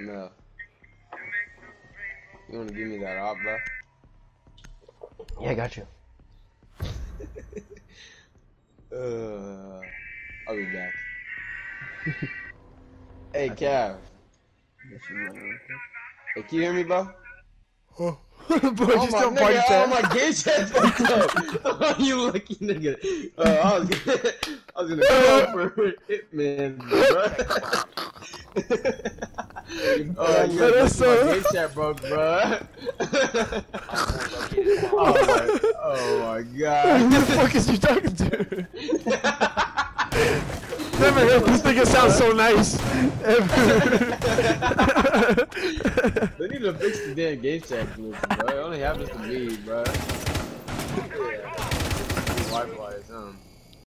No. You wanna give me that op, bro? Yeah, I got you. I'll be back. Hey, Cav. Hey, can you hear me, bro? Oh. Boy, you still nigga, party chat. oh my game chat fucked up. Oh, you lucky nigga. I was gonna call for Hitman, bro. Oh, you gotta listen to my game chat broke, bro. Oh my god. Who the fuck is you talking to? Never heard this nigga sound so nice. They need to fix the damn game chat glitch, bro. It only happens to me, bro. Yeah. Wi-Fi or something.